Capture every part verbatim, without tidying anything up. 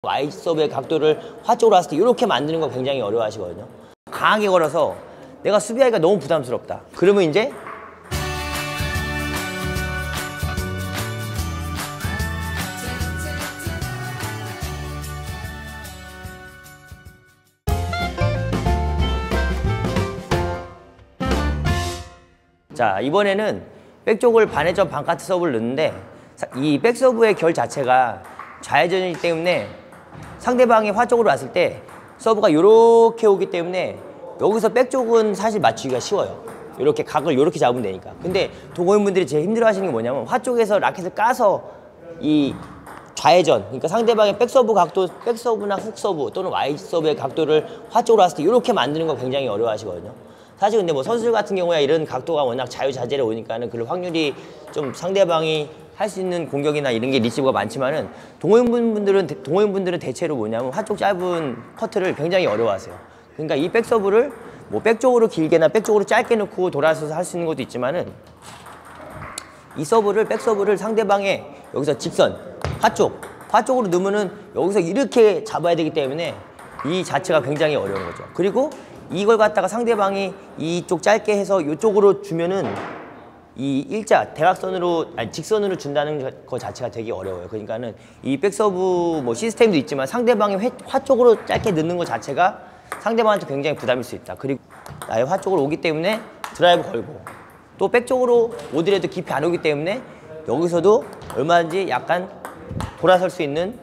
와이 서브의 각도를 화 쪽으로 왔을 때 이렇게 만드는 거 굉장히 어려워 하시거든요. 강하게 걸어서 내가 수비하기가 너무 부담스럽다. 그러면 이제 자, 이번에는 백쪽을 반회전 반카트 서브를 넣는데 이 백서브의 결 자체가 좌회전이기 때문에 상대방이 화 쪽으로 왔을 때 서브가 이렇게 오기 때문에 여기서 백쪽은 사실 맞추기가 쉬워요. 이렇게 각을 이렇게 잡으면 되니까. 근데 동호인분들이 제일 힘들어 하시는 게 뭐냐면 화 쪽에서 라켓을 까서 이 좌회전, 그러니까 상대방의 백서브 각도, 백서브나 훅서브 또는 와이서브의 각도를 화 쪽으로 왔을 때 이렇게 만드는 거 굉장히 어려워 하시거든요. 사실 근데 뭐 선수들 같은 경우에 이런 각도가 워낙 자유자재로 오니까는 그럴 확률이 좀 상대방이 할 수 있는 공격이나 이런 게 리시브가 많지만은 동호인분들은 동호인분들은 대체로 뭐냐면 화 쪽 짧은 커트를 굉장히 어려워하세요. 그러니까 이 백서브를 뭐 백쪽으로 길게나 백쪽으로 짧게 놓고 돌아서서 할 수 있는 것도 있지만은 이 서브를 백서브를 상대방의 여기서 직선 화 쪽, 화 쪽으로 넣으면은 여기서 이렇게 잡아야 되기 때문에 이 자체가 굉장히 어려운 거죠. 그리고 이걸 갖다가 상대방이 이쪽 짧게 해서 이쪽으로 주면은 이 일자 대각선으로 아니 직선으로 준다는 거 자체가 되게 어려워요. 그러니까는 이 백서브 뭐 시스템도 있지만 상대방이 회, 화 쪽으로 짧게 넣는 거 자체가 상대방한테 굉장히 부담일 수 있다. 그리고 나의 화 쪽으로 오기 때문에 드라이브 걸고 또 백 쪽으로 오더라도 깊이 안 오기 때문에 여기서도 얼마든지 약간 돌아설 수 있는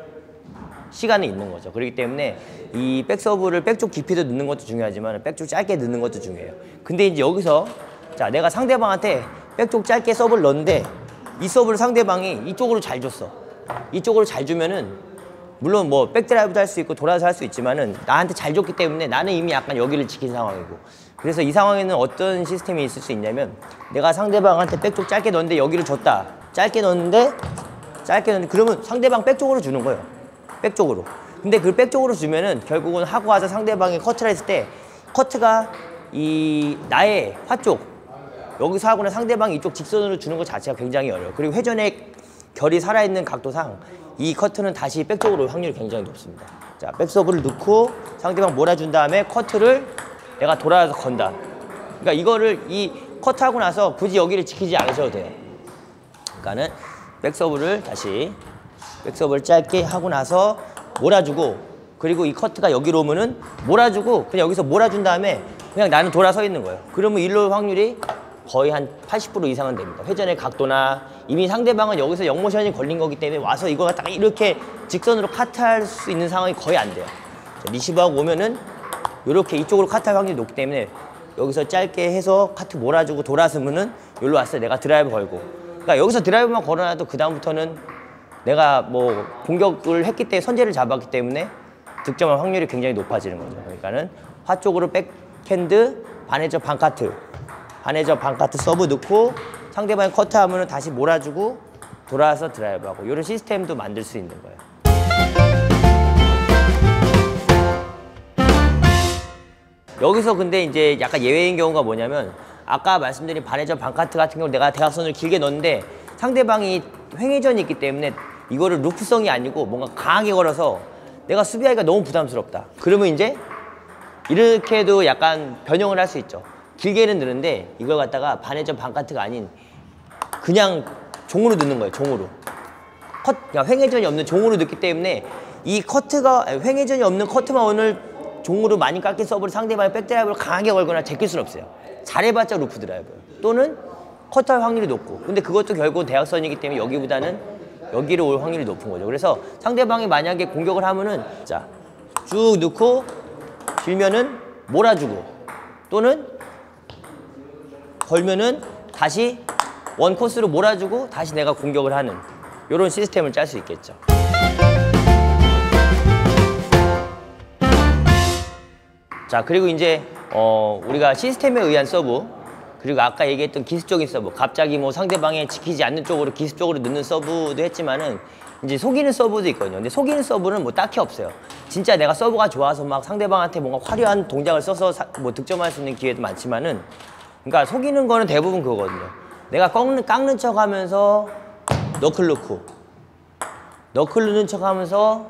시간이 있는 거죠. 그렇기 때문에 이 백서브를 백쪽 깊이도 넣는 것도 중요하지만 백쪽 짧게 넣는 것도 중요해요. 근데 이제 여기서 자, 내가 상대방한테 백쪽 짧게 서브를 넣었는데 이 서브를 상대방이 이쪽으로 잘 줬어. 이쪽으로 잘 주면은 물론 뭐 백드라이브도 할 수 있고 돌아서 할 수 있지만은 나한테 잘 줬기 때문에 나는 이미 약간 여기를 지킨 상황이고, 그래서 이 상황에는 어떤 시스템이 있을 수 있냐면 내가 상대방한테 백쪽 짧게 넣었는데 여기를 줬다. 짧게 넣었는데 짧게 넣었는데 그러면 상대방 백쪽으로 주는 거예요. 백쪽으로. 근데 그 백쪽으로 주면은 결국은 하고 와서 상대방이 커트를 했을 때 커트가 이 나의 화 쪽 여기서 하거나 상대방이 이쪽 직선으로 주는 것 자체가 굉장히 어려워요. 그리고 회전의 결이 살아있는 각도상 이 커트는 다시 백쪽으로 확률이 굉장히 높습니다. 자, 백서브를 넣고 상대방 몰아준 다음에 커트를 내가 돌아서 건다. 그러니까 이거를 이 커트하고 나서 굳이 여기를 지키지 않으셔도 돼요. 그러니까는 백서브를 다시 백서브를 짧게 하고 나서 몰아주고, 그리고 이 커트가 여기로 오면은 몰아주고 그냥 여기서 몰아준 다음에 그냥 나는 돌아서 있는 거예요. 그러면 일로 올 확률이 거의 한 팔십 퍼센트 이상은 됩니다. 회전의 각도나 이미 상대방은 여기서 역모션이 걸린 거기 때문에 와서 이거 갖다가 이렇게 직선으로 카트할 수 있는 상황이 거의 안 돼요. 리시브하고 오면은 이렇게 이쪽으로 카트할 확률이 높기 때문에 여기서 짧게 해서 카트 몰아주고 돌아서면은 여기로 왔을 때 내가 드라이브 걸고, 그러니까 여기서 드라이브만 걸어놔도 그 다음부터는 내가 뭐 공격을 했기 때문에 선제를 잡았기 때문에 득점할 확률이 굉장히 높아지는 거죠. 그러니까는 화 쪽으로 백핸드 반회전 반카트 반회전 반카트 서브 넣고 상대방이 커트하면 다시 몰아주고 돌아와서 드라이브하고 이런 시스템도 만들 수 있는 거예요. 여기서 근데 이제 약간 예외인 경우가 뭐냐면 아까 말씀드린 반회전 반카트 같은 경우 내가 대각선을 길게 넣는데 상대방이 횡회전이 있기 때문에 이거를 루프성이 아니고 뭔가 강하게 걸어서 내가 수비하기가 너무 부담스럽다. 그러면 이제 이렇게도 약간 변형을 할 수 있죠. 길게는 넣는데 이걸 갖다가 반회전 반카트가 아닌 그냥 종으로 넣는 거예요. 종으로. 컷, 그냥 횡회전이 없는 종으로 넣기 때문에 이 커트가 횡회전이 없는 커트만 오늘 종으로 많이 깎인 서브를 상대방의 백드라이브를 강하게 걸거나 제낄 수는 없어요. 잘해봤자 루프 드라이브 또는 커트할 확률이 높고, 근데 그것도 결국은 대각선이기 때문에 여기보다는 여기로 올 확률이 높은 거죠. 그래서 상대방이 만약에 공격을 하면은 자, 쭉 넣고 길면은 몰아주고 또는 걸면은 다시 원 코스로 몰아주고 다시 내가 공격을 하는 이런 시스템을 짤 수 있겠죠. 자, 그리고 이제 어 우리가 시스템에 의한 서브, 그리고 아까 얘기했던 기습적인 서브, 갑자기 뭐 상대방에 지키지 않는 쪽으로 기습적으로 넣는 서브도 했지만은 이제 속이는 서브도 있거든요. 근데 속이는 서브는 뭐 딱히 없어요. 진짜 내가 서브가 좋아서 막 상대방한테 뭔가 화려한 동작을 써서 사, 뭐 득점할 수 있는 기회도 많지만은, 그러니까 속이는 거는 대부분 그거거든요. 내가 꺾는, 깎는 척 하면서 너클 넣고, 너클 넣는 척 하면서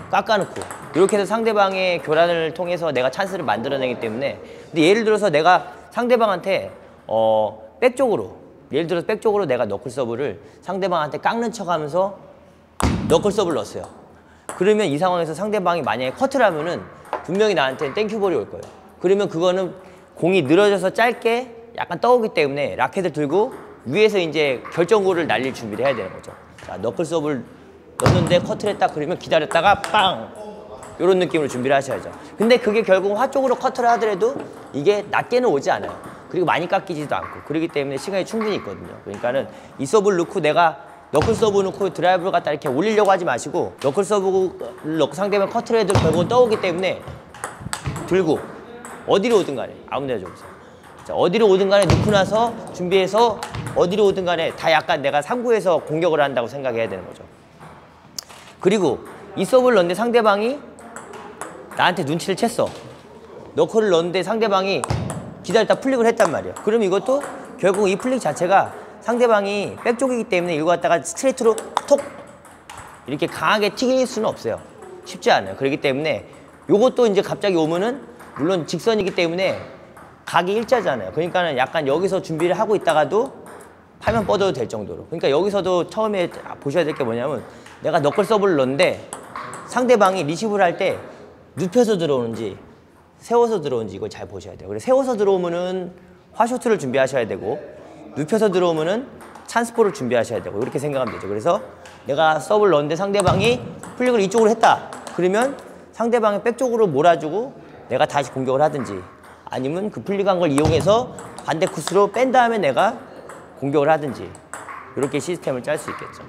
깎아놓고 이렇게 해서 상대방의 교란을 통해서 내가 찬스를 만들어내기 때문에. 근데 예를 들어서 내가 상대방한테 어, 백쪽으로 예를 들어서 백쪽으로 내가 너클 서브를 상대방한테 깎는 척하면서 너클 서브를 넣었어요. 그러면 이 상황에서 상대방이 만약에 커트를 하면은 분명히 나한테 땡큐볼이 올 거예요. 그러면 그거는 공이 늘어져서 짧게 약간 떠오기 때문에 라켓을 들고 위에서 이제 결정골을 날릴 준비를 해야 되는 거죠. 자, 너클 서브를 넣었는데 커트를 했다 그러면 기다렸다가 빵! 이런 느낌으로 준비를 하셔야죠. 근데 그게 결국 화 쪽으로 커트를 하더라도 이게 낮게는 오지 않아요. 그리고 많이 깎이지도 않고. 그렇기 때문에 시간이 충분히 있거든요. 그러니까는 이 서브를 넣고 내가 너클 서브 넣고 드라이브를 갖다 이렇게 올리려고 하지 마시고 너클 서브를 넣고 상대방 커트를 해도 결국은 떠오기 때문에 들고 어디로 오든 간에 아무 데나 줘보세요. 자, 어디로 오든 간에 넣고 나서 준비해서 어디로 오든 간에 다 약간 내가 삼구에서 공격을 한다고 생각해야 되는 거죠. 그리고 이 서브를 넣는데 상대방이 나한테 눈치를 챘어. 너클을 넣는데 상대방이 기다렸다 플릭을 했단 말이야. 그럼 이것도 결국 이 플릭 자체가 상대방이 백쪽이기 때문에 이거 갖다가 스트레이트로 톡 이렇게 강하게 튀길 수는 없어요. 쉽지 않아요. 그렇기 때문에 요것도 이제 갑자기 오면은 물론 직선이기 때문에 각이 일자잖아요. 그러니까는 약간 여기서 준비를 하고 있다가도 팔면 뻗어도 될 정도로. 그러니까 여기서도 처음에 보셔야 될 게 뭐냐면 내가 너클 서브를 넣는데 상대방이 리시브를 할 때 눕혀서 들어오는지 세워서 들어오는지 이걸 잘 보셔야 돼요. 그래서 세워서 들어오면은 화쇼트를 준비하셔야 되고 눕혀서 들어오면은 찬스볼을 준비하셔야 되고 이렇게 생각하면 되죠. 그래서 내가 서브를 넣는데 상대방이 플릭을 이쪽으로 했다. 그러면 상대방이 백쪽으로 몰아주고 내가 다시 공격을 하든지 아니면 그 플릭한 걸 이용해서 반대 코스로 뺀 다음에 내가 공격을 하든지 이렇게 시스템을 짤 수 있겠죠.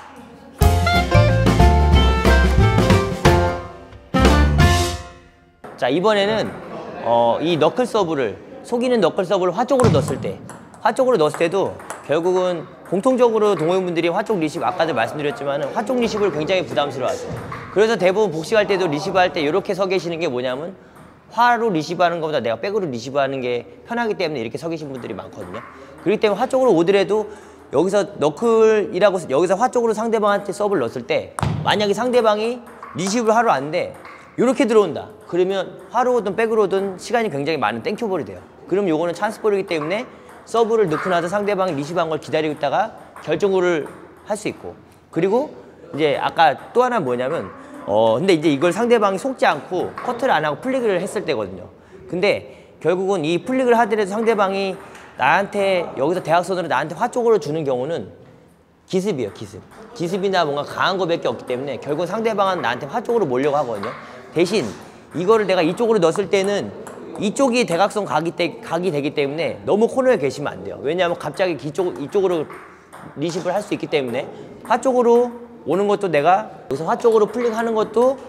자, 이번에는 어, 이 너클 서브를 속이는 너클 서브를 화 쪽으로 넣었을 때 화 쪽으로 넣었을 때도 결국은 공통적으로 동호인분들이 화 쪽 리시브 아까도 말씀드렸지만 화 쪽 리시브를 굉장히 부담스러워하세요. 그래서 대부분 복식할 때도 리시브 할 때 이렇게 서 계시는 게 뭐냐면 화로 리시브 하는 것보다 내가 백으로 리시브 하는 게 편하기 때문에 이렇게 서 계신 분들이 많거든요. 그렇기 때문에 화 쪽으로 오더라도 여기서 너클이라고 여기서 화 쪽으로 상대방한테 서브를 넣었을 때 만약에 상대방이 리시브를 하러 왔는데 이렇게 들어온다. 그러면 화로 오든 백으로 오든 시간이 굉장히 많은 땡큐볼이 돼요. 그럼 요거는 찬스볼이기 때문에 서브를 넣고 나서 상대방이 리시브한 걸 기다리고 있다가 결정골을 할 수 있고. 그리고 이제 아까 또 하나 뭐냐면 어 근데 이제 이걸 상대방이 속지 않고 커트를 안 하고 플릭을 했을 때거든요. 근데 결국은 이 플릭을 하더라도 상대방이 나한테 여기서 대각선으로 나한테 화 쪽으로 주는 경우는 기습이에요. 기습. 기습이나 뭔가 강한 거밖에 없기 때문에 결국 상대방은 나한테 화 쪽으로 몰려고 하거든요. 대신 이거를 내가 이쪽으로 넣었을 때는 이쪽이 대각선 각이, 때, 각이 되기 때문에 너무 코너에 계시면 안 돼요. 왜냐하면 갑자기 이쪽, 이쪽으로 리시브를 할 수 있기 때문에 화 쪽으로 오는 것도 내가 여기서 화 쪽으로 플릭하는 것도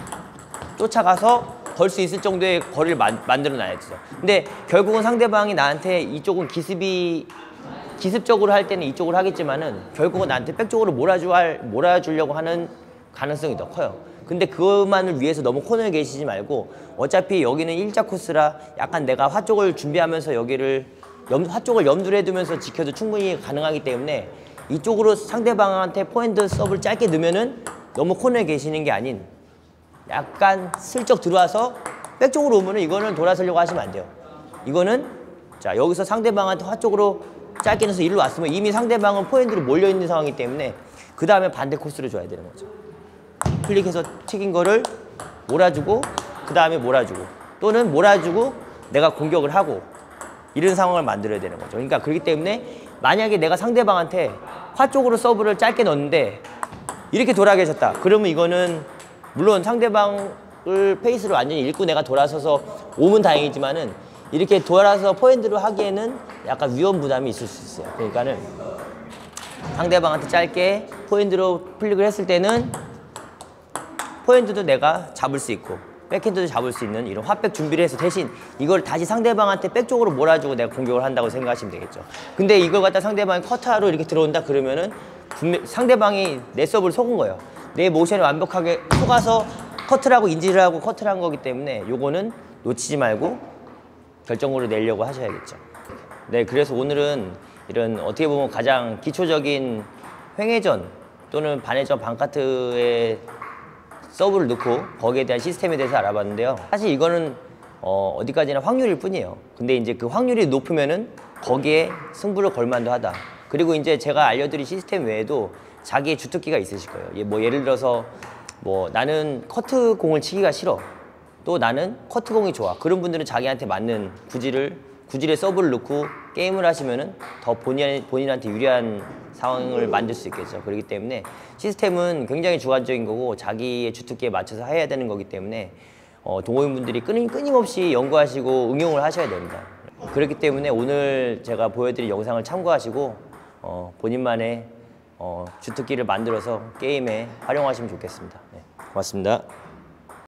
쫓아가서 걸 수 있을 정도의 거리를 만, 만들어 놔야죠. 근데 결국은 상대방이 나한테 이쪽은 기습이 기습적으로 할 때는 이쪽으로 하겠지만은 결국은 나한테 백쪽으로 몰아주, 몰아주려고 하는 가능성이 더 커요. 근데 그것만을 위해서 너무 코너에 계시지 말고 어차피 여기는 일자 코스라 약간 내가 화 쪽을 준비하면서 여기를 염, 화 쪽을 염두를 해두면서 지켜도 충분히 가능하기 때문에 이쪽으로 상대방한테 포핸드 서브를 짧게 넣으면은 너무 코너에 계시는 게 아닌 약간 슬쩍 들어와서 백 쪽으로 오면은 이거는 돌아서려고 하시면 안 돼요. 이거는 자 여기서 상대방한테 화 쪽으로 짧게 넣어서 일로 왔으면 이미 상대방은 포핸드로 몰려있는 상황이기 때문에 그 다음에 반대 코스를 줘야 되는 거죠. 클릭해서 튀긴 거를 몰아주고 그 다음에 몰아주고 또는 몰아주고 내가 공격을 하고 이런 상황을 만들어야 되는 거죠. 그러니까 그렇기 때문에 만약에 내가 상대방한테 화 쪽으로 서브를 짧게 넣었는데 이렇게 돌아 계셨다. 그러면 이거는 물론 상대방을 페이스를 완전히 읽고 내가 돌아서서 오면 다행이지만은 이렇게 돌아서 포핸드로 하기에는 약간 위험 부담이 있을 수 있어요. 그러니까는 상대방한테 짧게 포핸드로 플릭을 했을 때는 포핸드도 내가 잡을 수 있고 백핸드도 잡을 수 있는 이런 화백 준비를 해서 대신 이걸 다시 상대방한테 백 쪽으로 몰아주고 내가 공격을 한다고 생각하시면 되겠죠. 근데 이걸 갖다 상대방이 커트하러 이렇게 들어온다 그러면은 분명, 상대방이 내 서브를 속은 거예요. 내 모션을 완벽하게 속아서 커트를 하고 인지를 하고 커트를 한 거기 때문에 요거는 놓치지 말고 결정골을 내려고 하셔야겠죠. 네, 그래서 오늘은 이런 어떻게 보면 가장 기초적인 횡회전 또는 반회전 반카트의 서브를 넣고 거기에 대한 시스템에 대해서 알아봤는데요. 사실 이거는 어, 어디까지나 확률일 뿐이에요. 근데 이제 그 확률이 높으면은 거기에 승부를 걸 만도 하다. 그리고 이제 제가 알려드린 시스템 외에도 자기의 주특기가 있으실 거예요. 예, 뭐 예를 들어서 뭐 나는 커트 공을 치기가 싫어. 또 나는 커트 공이 좋아. 그런 분들은 자기한테 맞는 구질을 구질의 서브를 넣고 게임을 하시면은 더 본인, 본인한테 유리한 상황을 만들 수 있겠죠. 그렇기 때문에 시스템은 굉장히 주관적인 거고 자기의 주특기에 맞춰서 해야 되는 거기 때문에 어, 동호인분들이 끊임, 끊임없이 연구하시고 응용을 하셔야 됩니다. 그렇기 때문에 오늘 제가 보여드린 영상을 참고하시고 어, 본인만의 어, 주특기를 만들어서 게임에 활용하시면 좋겠습니다. 네, 고맙습니다.